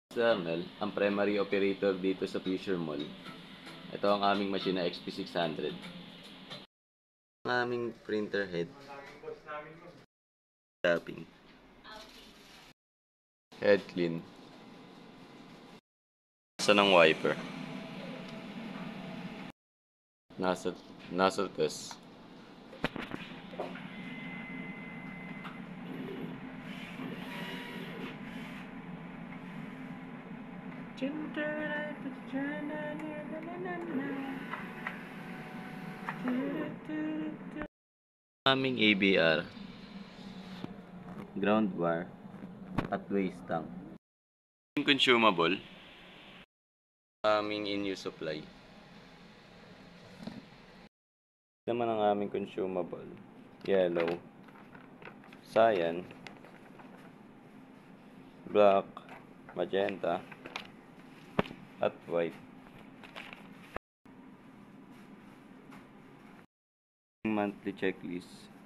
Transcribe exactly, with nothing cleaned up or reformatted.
External, ang primary operator dito sa Fisher Mall. Ito ang aming machine na X P six hundred. Ang aming printer head. Tapping. Head clean. Nasa ng wiper. Nasa, nasa test. Aming A B R, ground bar, at waste tank. Consumable, aming in-use supply. Naman ang aming consumable, yellow, cyan, black, magenta, at white. Monthly checklist.